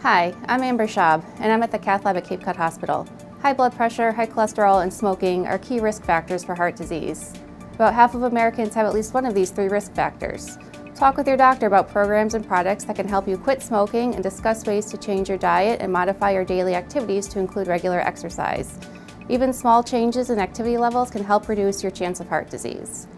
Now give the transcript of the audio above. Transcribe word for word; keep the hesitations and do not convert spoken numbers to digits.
Hi, I'm Amber Schaub, and I'm at the Cath Lab at Cape Cod Hospital. High blood pressure, high cholesterol, and smoking are key risk factors for heart disease. About half of Americans have at least one of these three risk factors. Talk with your doctor about programs and products that can help you quit smoking, and discuss ways to change your diet and modify your daily activities to include regular exercise. Even small changes in activity levels can help reduce your chance of heart disease.